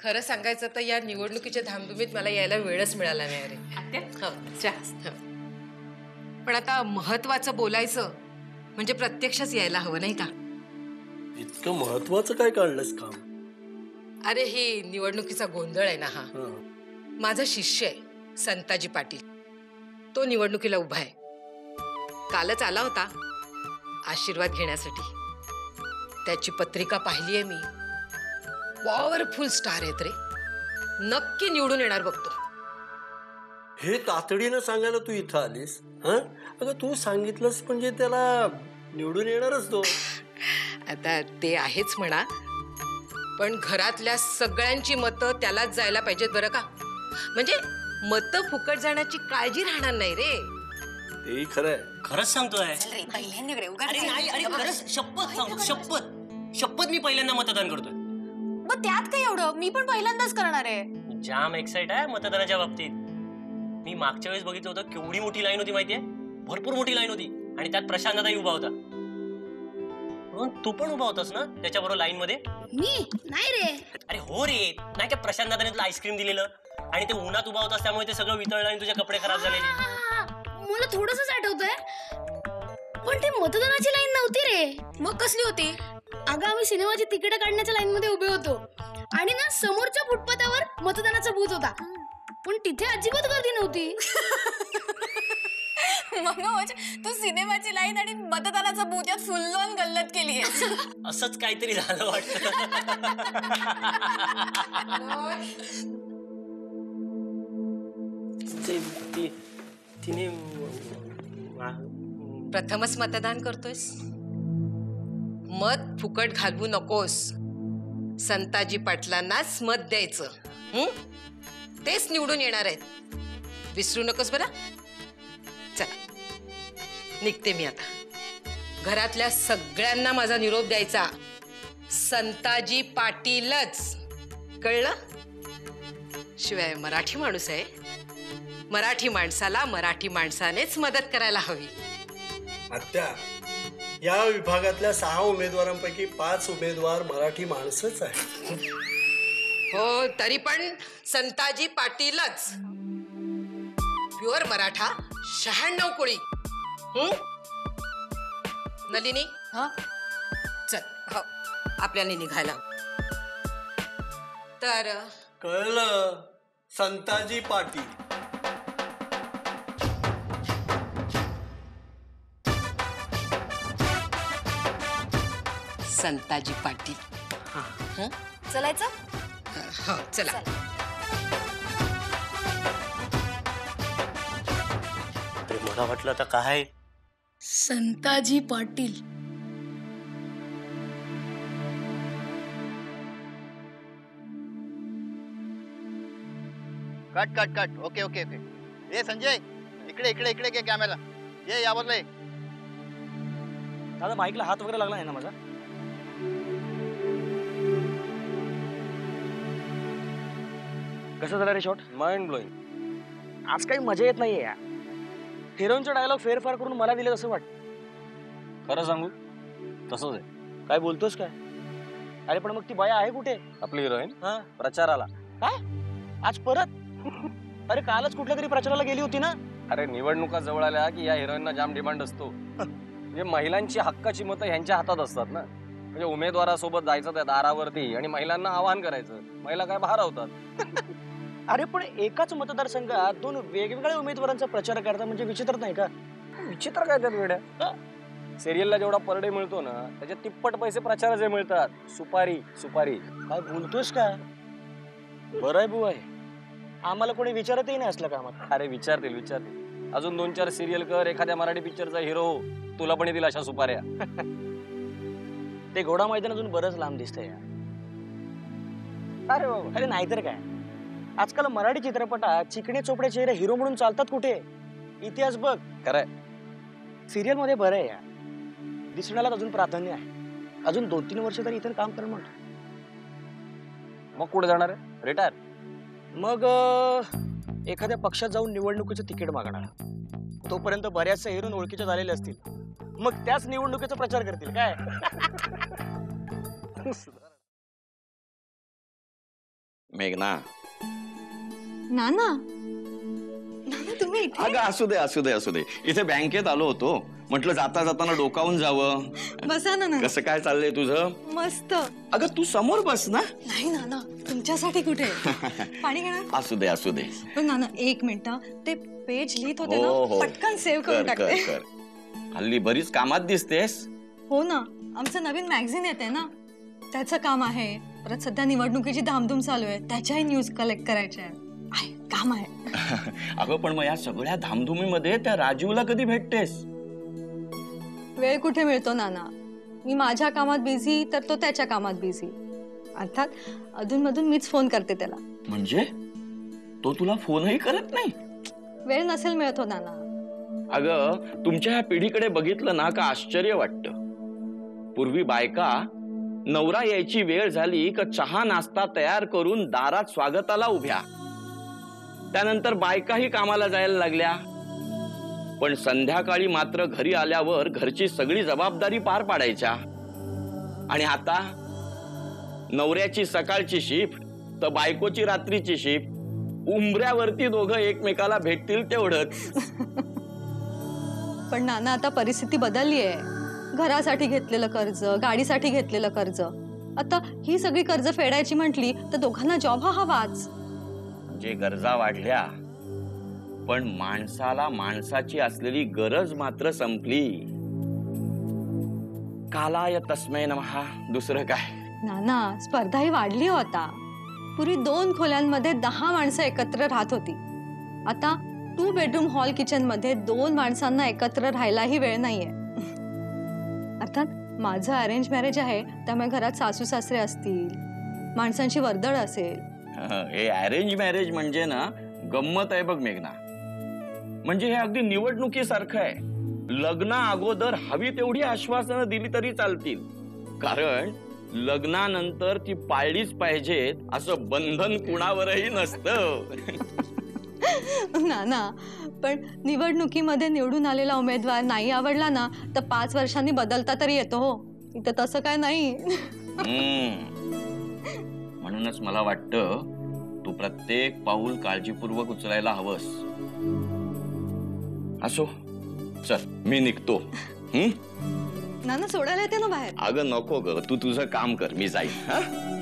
खरं सांगायचं तर या निवडणुकीच्या धामधुमीत मला यायला वेळच मिळाला नाही अरे. पण आता महत्वाचं बोलायचं म्हणजे प्रत्यक्षच यायला हवं नाही का? इतकं महत्वाचं काय काढलंस काम? अरे ही निवडणुकीचा गोंधळ आहे ना हा. माझा शिष्य आहे संताजी पाटील, तो निवडणुकीला उभा आहे. कालच आला होता आशीर्वाद घेण्यासाठी. त्याची पत्रिका पाहिलीये मी. पॉवरफुल स्टार आहेत रे, नक्की निवडून येणार बघतो. हे तातडीनं सांगायला तू इथं आलीस? अगं तू सांगितलंस म्हणजे त्याला निवडून येणारच तो. आता ते आहेच म्हणा, पण घरातल्या सगळ्यांची मतं त्यालाच जायला पाहिजेत बरं का. म्हणजे मतं फुकट जाण्याची काळजी राहणार नाही रे. तेही खरंय. खरंच सांगतोय. शपथ सांगतो, शपथ मी पहिल्यांदा मतदान करतोय. मग त्यात काय एवढं, मी पण पहिल्यांदाच करणार आहे. जाम एक्साइट आहे मतदानाच्या बाबतीत. मी मागच्या वेळेस बघितलं होतं केवढी मोठी लाईन होती माहितीये, भरपूर मोठी लाईन होती. आणि त्यात प्रशांत दादाही उभा होता. तू पण उभा होतास ना त्याच्याबरोबर लाईन मध्ये? मी नाही रे. अरे हो रे, नाही का प्रशांत दादाने तुला आईस्क्रीम दिलेलं आणि ते उन्हात उभा होतास त्यामुळे ते सगळं वितळलं आणि तुझे कपडे खराब झालेले. मला थोडंसंच आठवतंय, पण ते मतदानाची लाईन नव्हती रे. मग कसली होती? अगं आम्ही सिनेमाची तिकीट काढण्याच्या लाईन मध्ये उभे होतो आणि ना समोरच्या फुटपाथावर मतदानाचा बूथ होता, पण तिथे अजिबात गर्दी नव्हती. मनोज, तू सिनेमाची लाईन आणि मतदानाचा बूथ यात फुल ऑन गल्लत केली आहे. असंच काहीतरी झालं वाटतं. तिने प्रथमच मतदान करतोयस, मत फुकट घालवू नकोस. संताजी पाटलांनाच मत द्यायचं. तेच निवडून येणार आहेत, विसरू नकोस बरं. चला निघते मी आता. घरातल्या सगळ्यांना माझा निरोप द्यायचा, संताजी पाटीलच, कळलं? शिवाय मराठी माणूस आहे, मराठी माणसाला मराठी माणसानेच मदत करायला हवी. आत्या, या विभागातल्या 6 उमेदवारांपैकी 5 उमेदवार मराठी माणसंच आहे. हो, तरी पण संताजी पाटीलच, प्युअर मराठा, 96 कोळी. नलिनी, चल हो, आपल्याला निघायला. तर कळलं, संताजी पाटील. संताजी पाटील. चलायचं? हो चला. मला वाटलं आता काय Santaji Patil. Cut cut cut. Okay okay okay. ये संजय, इकडे इकडे इकडे घे कॅमेरा. ये यावरला ये. दादा माईकला हात वगैरे लागला आहे ना माझा? कसं झालं रे शॉट? Mind blowing. आज काही मजा येत नाहीये यार. हिरोईनचा डायलॉग फेरफार करून मला दिले असं वाटतं. खरं सांगू तसंच आहे. काय बोलतोस काय? अरे पण मग ती बाया आहे कुठे? आपली हिरोईन हा प्रचाराला. काय आज परत? अरे कालच कुठल्या तरी प्रचाराला गेली होती ना. अरे निवडणुका जवळ आल्या की या हिरोईनना जाम डिमांड असतो. म्हणजे महिलांची हक्काची मतं ह्यांच्या हातात असतात ना. म्हणजे उमेदवारासोबत जायचं त्या दारावरती आणि महिलांना आवाहन करायचं. महिला काय बाहेर होतात. अरे पण एकाच मतदारसंघात 2 वेगवेगळ्या उमेदवारांचा प्रचार करता म्हणजे विचित्र नाही का? विचित्र काय त्यात वेड्या? सिरियलला जेवढा पर डे मिळतो ना त्याच्या तिप्पट पैसे प्रचाराचे मिळतात. सुपारी सुपारी. काय बोलतोस का? बरं आहे बुवा, आम्हाला कोणी विचारतही नाही असलं कामात. अरे विचारतील. अजून 2-4 सिरियल कर, एखाद्या मराठी पिक्चरचा हिरो, तुला पण येतील अशा सुपाऱ्या. ते घोडा मैदान अजून बरंच लांब दिसतंय. अरे बाबा, अरे नाहीतर काय, आजकाल मराठी चित्रपटात चिकणे चोपडे चेहरे हिरो म्हणून चालतात कुठे? इतिहास बघ. खरंय. सिरियल मध्ये बरं आहे यार, दिसण्याला अजून प्राधान्य आहे. अजून 2-3 वर्ष तरी इथं काम कर. मग कुठे जाणार आहे? रिटायर? मग एखाद्या पक्षात जाऊन निवडणुकीचं तिकीट मागणार. तोपर्यंत बऱ्याचशा हिरोईन ओळखीच्या झालेले असतील, मग त्याच निवडणुकीचा प्रचार करतील काय. मेघना, नाना नाना तुम्ही इथे अगं असू दे असू दे असू दे. इथे बँकेत आलो होतो, म्हटलं जाता जाताना डोकावून जावं. बसा ना नाना. कसं काय चाललंय तुझं? मस्त. अगं तू समोर बस ना. नाही नाना, तुमच्यासाठी कुठे पाणी घेणार? असू दे असू दे. पण नाना एक मिनिट, ते पेज लिहित होते हो, हो. ना, पटकन सेव्ह कर करून कर टाकते. कर. हल्ली बरीच कामात दिसतेस. हो ना, आमचं नवीन मॅगझिन येते ना, त्याचं काम आहे. परत सध्या निवडणुकीची धामधूम चालू आहे, त्याच्याही न्यूज कलेक्ट करायच्या आहे. काम आहे. अगं पण मग या सगळ्या धामधुमीमध्ये त्या राजीवला कधी भेटतेस? वेळ कुठे मिळतो नाना. मी माझ्या कामात बिझी तर तो त्याच्या कामात बिझी. अर्थात अधूनमधून मीच फोन करते त्याला. म्हणजे तो तुला फोनही करत नाही? वेळ नसेल मिळत हो नाना. अगं तुमच्या ह्या पिढीकडे बघितलं ना का आश्चर्य वाटतं. पूर्वी बायका नवरा यायची वेळ झाली का चहा नाश्ता तयार करून दारात स्वागताला उभ्या. त्यानंतर बायकाही कामाला जायला लागल्या. पण संध्याकाळी मात्र घरी आल्यावर घरची सगळी जबाबदारी पार पाडायच्या. आणि आता नवऱ्याची सकाळची शिफ्ट तर बायकोची रात्रीची शिफ्ट. उंबऱ्यावरती दोघं एकमेकाला भेटतील तेवढंच. पण नाना आता परिस्थिती बदलली आहे. घरासाठी घेतलेलं कर्ज, गाडीसाठी घेतलेलं कर्ज, आता ही सगळी कर्ज फेडायची म्हटली तर दोघांना जॉब हा हवाच. जे गरजा वाढल्या पण माणसाला माणसाची असलेली गरज मात्र संपली. कालाय तस्मै नमः. दुसरं काय? नाना स्पर्धाही वाढली हो आता. पूर्वी 2 खोल्यांमध्ये 10 माणसं एकत्र राहत होती. आता 2 बेडरूम हॉल किचन मध्ये 2 माणसांना एकत्र राहायलाही वेळ नाहीये. अर्थात माझं अरेंज मॅरेज आहे, त्यामुळे घरात सासू सासरे असतील, माणसांची वर्दळ असेल. हे अरेंज मॅरेज म्हणजे ना गंमत आहे बघ मेघना. म्हणजे हे अगदी निवडणुकीसारखं आहे. लग्ना अगोदर हवी तेवढी आश्वासनं दिली तरी चालतील, कारण लग्नानंतर ती पाळलीच पाहिजेत असं बंधन कुणावरही नसतं. नाना पण निवडणुकीमध्ये निवडून आलेला उमेदवार नाही आवडला ना तर 5 वर्षांनी बदलता तरी येतो हो. इथं तसं काय नाही. म्हणूनच मला वाटतं तू प्रत्येक पाऊल काळजीपूर्वक उचलायला हवंस. असो चल मी निघतो. नाना सोडायला येते ना बाहेर. अगं नको ग, तू तुझं काम कर, मी जाईन. हा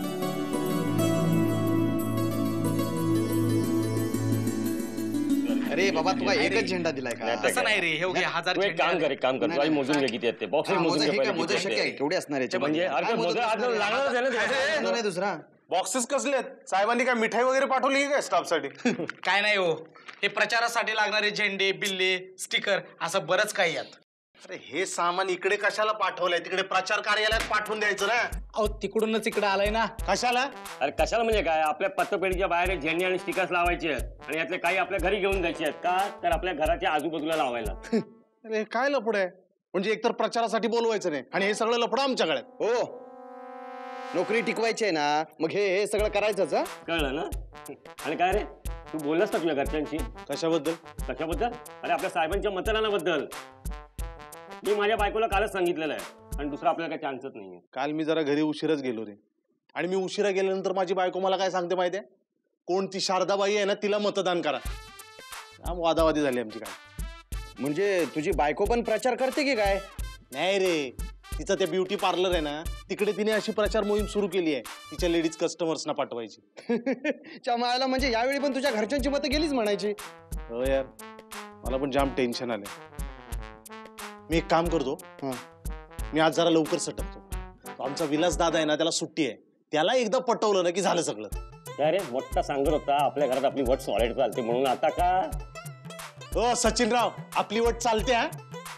अरे बाबा तुला एकच झेंडा दिलाय का? असं नाही रे, हे घे 1000 झेंडे. काम कर काम कर, तुला मोजून घे किती आहेत ते. बॉक्स मोजून घे पहिले. मोजू शक्य आहे केवढे असणार याचे? म्हणजे अरे मोजा आज लागणार नाही दुसरा. बॉक्सेस कसले आहेत? साहेबांनी काय मिठाई वगैरे पाठवली काय स्टाफसाठी? काय नाही हो, हे प्रचारासाठी लागणारे झेंडे, बिल्ले, स्टिकर असं बरंच काही आहेत. अरे हे सामान इकडे कशाला पाठवलंय? तिकडे प्रचार कार्यालयात पाठवून द्यायचं ना. अहो तिकडूनच इकडे आलाय ना. कशाला? अरे कशाला म्हणजे काय? आपल्या पत्रपेढीच्या बाहेर झेंडे आणि स्टिकर्स लावायचे आहेत आणि यातले काही आपल्या घरी घेऊन जायचे आहेत का, तर आपल्या घराच्या आजूबाजूला लावायला. अरे काय लफड आहे? म्हणजे एकतर प्रचारासाठी बोलवायचं नाही आणि हे सगळं लफडं आमच्याकडे. हो नोकरी टिकवायची आहे ना, मग हे सगळं करायचंच. कळलं ना? आणि काय रे, तू बोललास का तुझ्या घरच्यांशी? कशाबद्दल? कशाबद्दल? अरे आपल्या साहेबांच्या मतदानाबद्दल. मी माझ्या बायकोला कालच सांगितलेलं आहे आणि दुसरा आपल्याला काही चान्सच नाहीये. काल मी जरा घरी उशीरच गेलो रे, आणि मी उशिरा गेल्यानंतर माझी बायको मला काय सांगते माहितीये? कोणती शारदाबाई आहे ना तिला मतदान करा. वादावादी झाली आमची. काय म्हणजे तुझी बायको पण प्रचार करते की काय? नाही रे, तिचं ते ब्युटी पार्लर आहे ना, तिकडे तिने अशी प्रचार मोहीम सुरू केली आहे, तिच्या लेडीज कस्टमर्सना पाठवायची. चमायला म्हणजे यावेळी पण तुझ्या घरच्यांची मतं गेलीच म्हणायची. हो यार, मला पण जाम टेन्शन आलंय. मी एक काम करतो, मी आज जरा लवकर सटकतो. आमचा विलास दादा आहे ना, त्याला सुट्टी आहे, त्याला एकदा पटवलं ना की झालं सगळं. अरे मोठा सांगत होता आपल्या घरात आपली वट सॉलिड चालते म्हणून, आता का? हो सचिनराव, आपली वट चालते. हा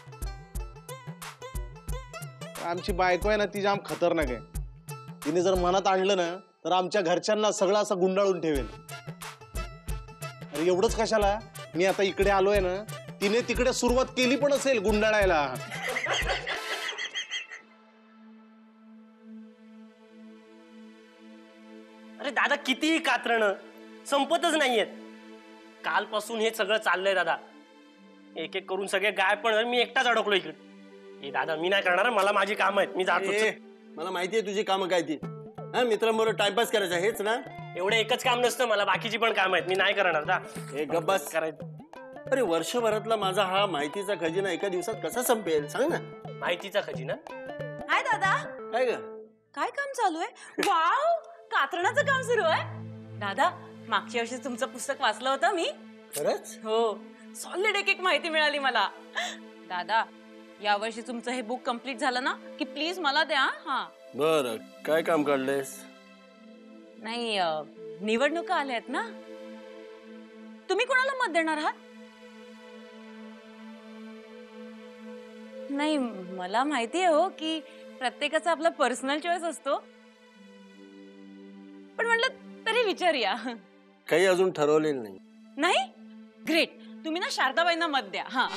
आमची बायको आहे ना ती जाम खतरनाक आहे. तिने जर मनात आणलं ना तर आमच्या घरच्यांना सगळं असं गुंडाळून ठेवेल. अरे एवढंच कशाला, मी आता इकडे आलोय ना, तिने तिकडे सुरुवात केली पण असेल गुंडाळायला. अरे दादा कितीही कात्रणं संपतच नाहीयेत. कालपासून हे सगळं चाललंय दादा. एक एक करून सगळे गायब, पण मी एकटाच अडकलो इकडे. हे दादा मी नाही करणार, मला माझी काम आहेत, मी जातो. मला माहितीये तुझी कामं काय ती. हा मित्रांबरोबर टाइमपास करायचा हेच ना. एवढं एकच काम नसतं, मला बाकीची पण काम आहेत, मी नाही करणार जा. हे गब्बास करायचं अरे वर्षभरातला माझा हा माहितीचा खजिना एका दिवसात कसा संपेल सांग ना. माहितीचा खजिना. हाय दादा, काय ग काय काम चालू आहे? वाव, कात्रणाचं काम सुरू आहे. दादा, मागच्या वर्षी तुमचं पुस्तक वाचलं होतं मी. खरंच? हो, सॉलिड एक माहिती मिळाली मला. दादा, या वर्षी तुमचं हे बुक कंप्लीट झालं ना की प्लीज मला द्या. हा बर, काय काम काढलंयस? नाही, निवडणुका आल्यात ना, तुम्ही कोणाला मत देणार आहात? नाही, मला माहिती आहे हो की प्रत्येकाचा आपला पर्सनल चॉईस असतो, पण म्हटलं तरी विचारूया. काही अजून ठरवलेलं नाही. नाही, ग्रेट. तुम्ही ना शारदाबाईंना मत द्या. हा,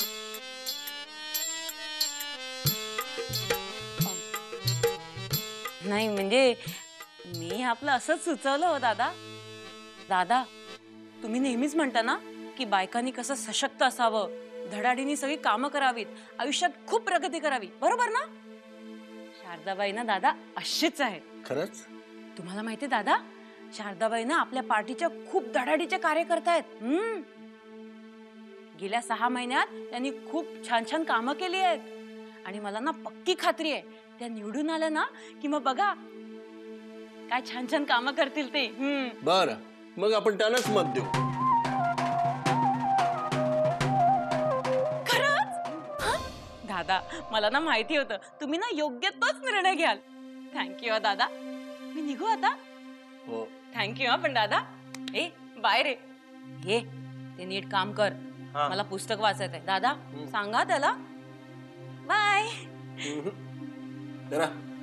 नाही म्हणजे मी आपलं असंच सुचवलं हो दादा. दादा, तुम्ही नेहमीच म्हणता ना की बायकांनी कसं सशक्त असावं, धडाडीने सगळी कामं करावीत, आयुष्यात खूप प्रगती करावी, बरोबर ना? शारदाबाई ना दादा अशीच आहेत. खरंच? तुम्हाला माहितीये दादा, शारदाबाई ना आपल्या पार्टीच्या खूप धडाडीचे कार्य करतायत. गेल्या 6 महिन्यात त्यांनी खूप छान छान कामं केली आहेत आणि मला ना पक्की खात्री आहे त्या निवडून आल्या ना की मग बघा काय छान छान कामं करतील ते. बर, मग आपण त्यालाच मत देऊ. दादा, मला ना माहिती होतं तुम्ही ना योग्य तोच निर्णय घ्याल. थँक्यू दादा. मी निघू आता. हो, थँक्यू. पण दादा, ए बाय रे. ये, ते नीट काम कर. हा. मला पुस्तक वाचायचंय. दादा, सांगा त्याला बाय. जरा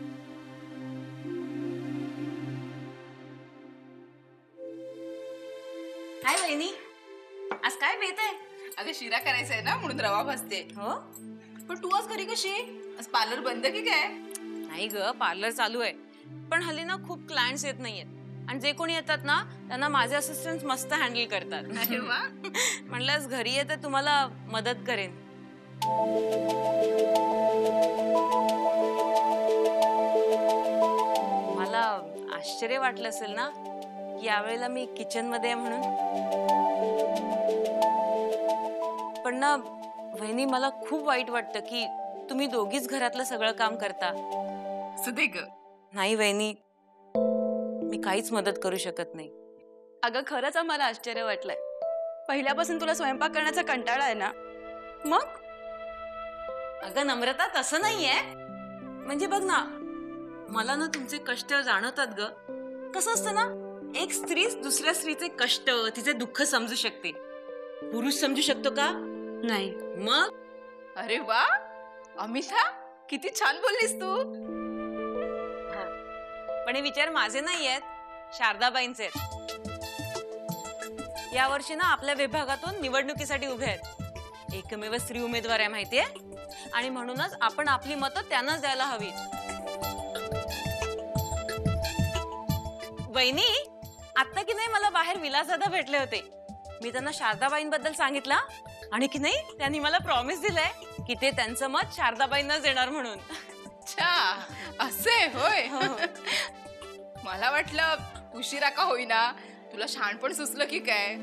हाय बहिणी, आज काय बेत आहे? अगं शिरा करायचा आहे ना, म्हणून रवा भाजते. हो, पण तू आज घरी कशी? आज पार्लर बंद की काय? नाही ग, पार्लर चालू आहे, पण हल्ली ना खूप क्लायंट्स येत नाहीयेत आणि जे कोणी येतात ना त्यांना माझे असिस्टंट मस्त हँडल करतात. अरे वा. म्हणलं आज घरी येते तुम्हाला मदत करेन. मला आश्चर्य वाटलं असेल ना की यावेळेला मी किचन मध्ये आहे म्हणून, पण ना वहिनी मला खूप वाईट वाटतं की तुम्ही दोघीच घरातलं सगळं काम करता. सुदे ग. नाही वहिनी, मी काहीच मदत करू शकत नाही. अगं खरंच आम्हाला आश्चर्य वाटलंय. पहिल्यापासून तुला स्वयंपाक करण्याचा कंटाळा आहे ना? मग अगं नम्रता, तसं नाहीये. म्हणजे बघ ना, मला ना तुमचे कष्ट जाणवतात ग. कसं असतं ना, एक स्त्री दुसऱ्या स्त्रीचे कष्ट, तिचे दुःख समजू शकते. पुरुष समजू शकतो का? नाही. मग अरे वा, अमिता किती छान बोललीस तू. पण हे विचार माझे नाही आहेत, शारदाबाईंचे आहेत. या वर्षी ना आपल्या विभागातून निवडणुकीसाठी उभे आहेत. एकमेव स्त्री उमेदवार आहे माहितीये, आणि म्हणूनच आपण आपली मतं त्यांनाच द्यायला हवी. वहिनी, आता की नाही मला बाहेर विलासदादा भेटले होते. मी त्यांना शारदाबाईंबद्दल सांगितलं आणि की नाही त्यांनी मला प्रॉमिस दिलंय की ते त्यांचं मत शारदाबाईंनाच देणार म्हणून. अच्छा, असे होय. मला वाटलं उशिरा का होईना तुला शहाणपण सुचलं की काय.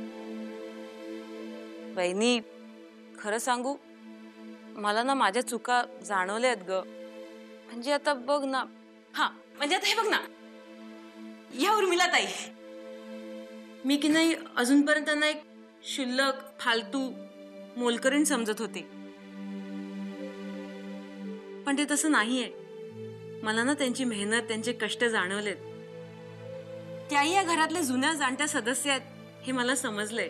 वहिनी, खरं सांगू, मला ना माझ्या चुका जाणवल्यात ग. म्हणजे आता बघ ना, हा म्हणजे आता हे बघ ना, या उर्मिला ताई, मी की नाही अजूनपर्यंत त्यांना एक शुल्लक, फालतू, मोलकरीण समजत होते, पण ते तसं नाहीये. मला ना त्यांची मेहनत, त्यांचे कष्ट जाणवलेत. त्याही या घरातल्या जुन्या जाणत्या सदस्य आहेत हे मला समजलंय.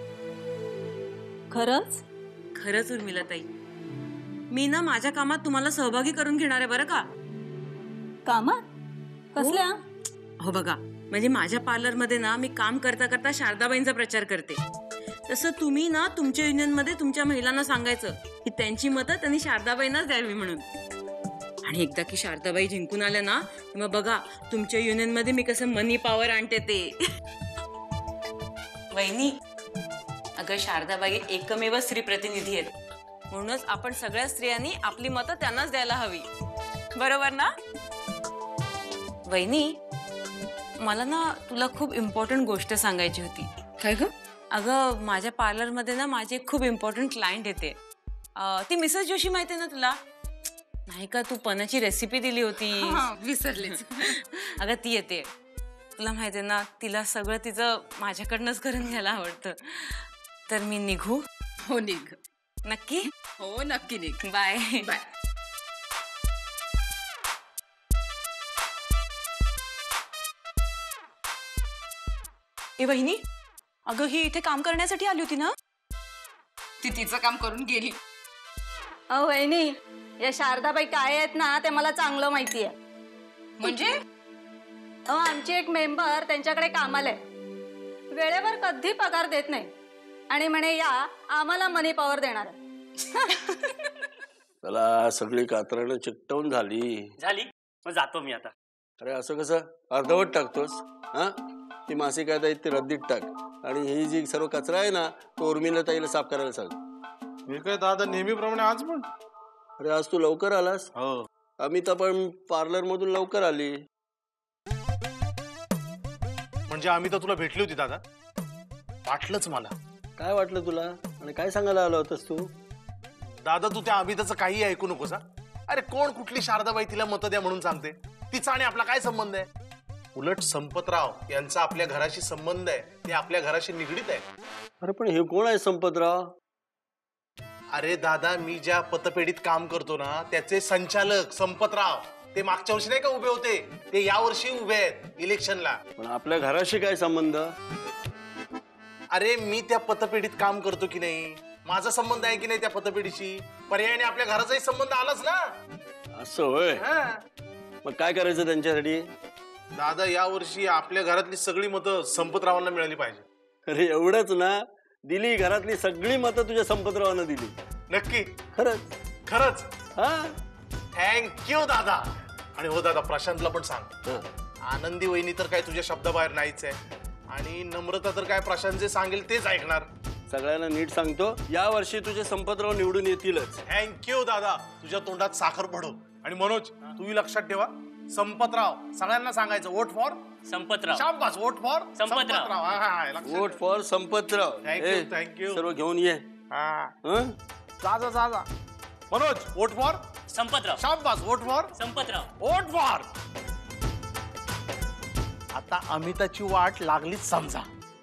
खरंच? खरंच उर्मिला ताई, मी ना माझ्या कामात तुम्हाला सहभागी करून घेणार आहे बरं का. कामात? कसल्या? हो बघा, म्हणजे माझ्या पार्लर मध्ये ना मी काम करता करता शारदाबाईंचा प्रचार करते. तसं तुम्ही ना तुमच्या युनियन मध्ये तुमच्या महिलांना सांगायचं की त्यांची मतं त्यांनी शारदाबाईंनाच द्यावी म्हणून. आणि एकदा की शारदाबाई जिंकून आल्या ना, मग बघा तुमच्या युनियन मध्ये मी कसं मनी पॉवर आणते ते. वहिनी, अगं शारदाबाई एकमेव स्त्री प्रतिनिधी आहेत, म्हणूनच आपण सगळ्या स्त्रियांनी आपली मतं त्यांनाच द्यायला हवी, बरोबर ना वहिनी? मला ना तुला खूप इम्पॉर्टंट गोष्ट सांगायची होती. काय ग? अगं माझ्या पार्लरमध्ये ना माझी एक खूप इम्पॉर्टंट क्लायंट येते. ती मिसेस जोशी माहिती आहे ना तुला? नाही का, तू पनाची रेसिपी दिली होती. विसरलेच. अगं ती येते. तुला माहिती आहे ना, तिला सगळं तिचं माझ्याकडनंच करून घ्यायला आवडतं. तर मी निघू? हो निघ. नक्की? हो नक्की निघ. Bye bye. ए वहिनी, अगं ही इथे काम करण्यासाठी आली होती ना? ती तिचं काम करून गेली. अहो वहिनी, या शारदाबाई काय आहेत ना ते मला चांगलं माहिती आहे. म्हणजे अहो आमची एक मेंबर त्यांच्याकडे कामाला आहे. वेळेवर कधी पगार देत नाही आणि म्हणे या आम्हाला मनी पॉवर देणार आहे. चला सगळी कातरणं चिकटवून झाली. मग जातो मी आता. अरे असं कसं अर्धवट टाकतोस? हा, ती मासिक आहेत ती रद्दीत टाक आणि ही जी सर्व कचरा आहे ना तो उर्मिला ताईला साफ करायला सांग. मी काय दादा नेहमीप्रमाणे आज पण? अरे आज तू लवकर आलास. हो. अमिता पण पार्लर मधून लवकर आली. म्हणजे अमिता तुला भेटली होती दादा? वाटलंच मला. काय वाटलं तुला आणि काय सांगायला आला होतास तू? दादा तू त्या अमिताचं काही ऐकू नकोस हा. अरे कोण कुठली शारदाबाई तिला मतं द्या म्हणून सांगते? तिचा आणि आपला काय संबंध आहे? उलट संपतराव यांचा आपल्या घराशी संबंध आहे, ते आपल्या घराशी निगडीत आहे. अरे पण हे कोण आहे संपतराव? अरे दादा, मी ज्या पतपेढीत काम करतो ना त्याचे संचालक संपतराव. ते मागच्या वर्षी नाही का उभे होते, ते या वर्षी उभे आहेत इलेक्शनला. पण आपल्या घराशी काय संबंध? अरे मी त्या पतपेढीत काम करतो की नाही, माझा संबंध आहे की नाही त्या पतपेढीशी? पर्यायाने आपल्या घराचाही संबंध आलाच ना. असं होय? मग काय करायचं त्यांच्यासाठी? दादा या वर्षी आपल्या घरातली सगळी मतं संपतरावांना मिळाली पाहिजे. अरे एवढंच ना? दिली घरातली सगळी मतं तुझ्या संपतरावांना दिली? नक्की? खरंच? खरंच? हा, थँक्यू दादा. आणि हो दादा, प्रशांतला पण सांग, आनंदी वहिनी तर काय तुझ्या शब्दाबाहेर नाहीच आहे आणि नम्रता तर काय प्रशांत जे सांगेल तेच ऐकणार. सगळ्यांना नीट सांगतो, या वर्षी तुझे संपतराव निवडून येतीलच. थँक्यू दादा. तुझ्या तोंडात साखर पडो. आणि मनोज तूही लक्षात ठेवा, संपतराव सगळ्यांना सांगायचं वोट फॉर संपतराव. शाबास, vote for Sampatrao. Vote for Sampatrao. Thank you thank you. सर्व घेऊन ये. जा जा जा जा. Manoj vote for Sampatrao. शाबास, vote for Sampatrao. Vote for. आता अमिताची वाट लागलीच समजा.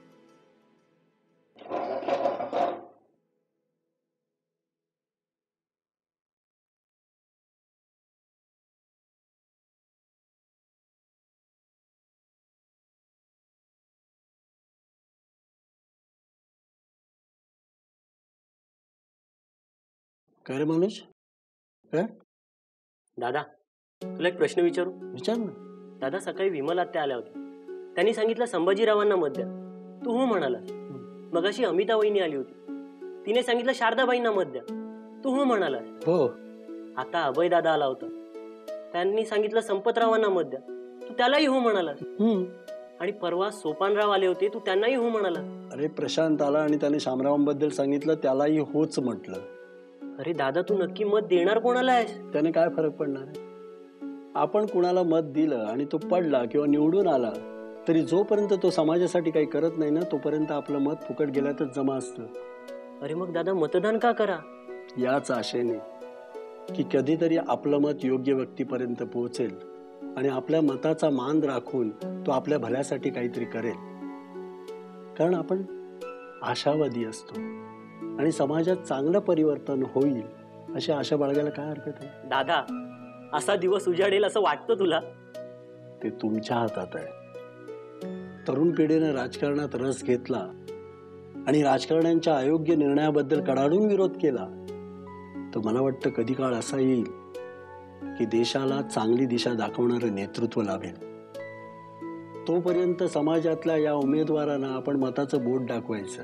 काय रे मनोज? काय दादा, तुला एक प्रश्न विचारू? विचार ना. दादा, सकाळी विमल आत्या आल्या होत्या. त्यांनी सांगितलं संभाजीरावांना मत द्या. तू हो म्हणालास. मगाशी अमिता वहिनी आली होती. तिने सांगितलं शारदाबाईंना मत द्या. तू हो म्हणालास. हो. आता अभय दादा आला होता. त्यांनी सांगितलं संपतरावांना मत द्या. तू त्यालाही हो म्हणालास. आणि परवा सोपानराव आले होते. तू त्यांनाही हो म्हणालास. अरे प्रशांत आला आणि त्याने शामरावांबद्दल सांगितलं, त्यालाही होच म्हटलं. अरे दादा, तू नक्की मत देणार कोणाला आहेस? त्याने काय फरक पडणार आहे? आपण कुणाला मत दिलं आणि तो पडला किंवा निवडून आला तरी जोपर्यंत तो समाजासाठी काही करत नाही ना तोपर्यंत आपलं मत फुकट गेल्यातच जमा असतं. अरे मग दादा, मतदान का करा? याच आशेने की कधीतरी आपलं मत योग्य व्यक्तीपर्यंत पोहोचेल आणि आपल्या मताचा मान राखून तो आपल्या भल्यासाठी काहीतरी करेल. कारण आपण आशावादी असतो आणि समाजात चांगलं परिवर्तन होईल अशी आशा बाळगायला काय हरकत आहे? दादा, असा दिवस उजाडेल असं वाटतं तुला? ते तुमच्या हातात आहे. तरुण पिढीने राजकारणात रस घेतला आणि राजकारण्यांच्या अयोग्य निर्णयाबद्दल कडाडून विरोध केला तर मला वाटतं कधी काळ असा येईल की देशाला चांगली दिशा दाखवणारं नेतृत्व लाभेल. तोपर्यंत समाजातल्या या उमेदवारांना आपण मताचं बोट दाखवायचं.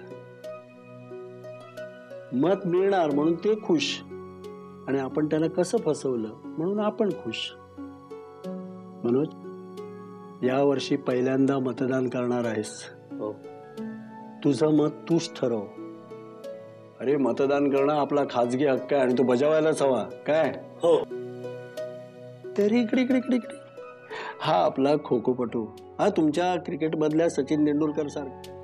मत मिळणार म्हणून ते खुश आणि आपण त्यांना कसं फसवलं म्हणून आपण खुश. मनोज, या वर्षी पहिल्यांदा मतदान करणार आहेस. हो. तुझं मत तूच ठरव. अरे मतदान करणं आपला खाजगी हक्क आहे आणि तो बजावायलाच हवा. काय? हो. तरी इकडे इकडे इकडे इकडे हा आपला खो खोपटू, हा तुमच्या क्रिकेट मधल्या सचिन तेंडुलकर सारखा.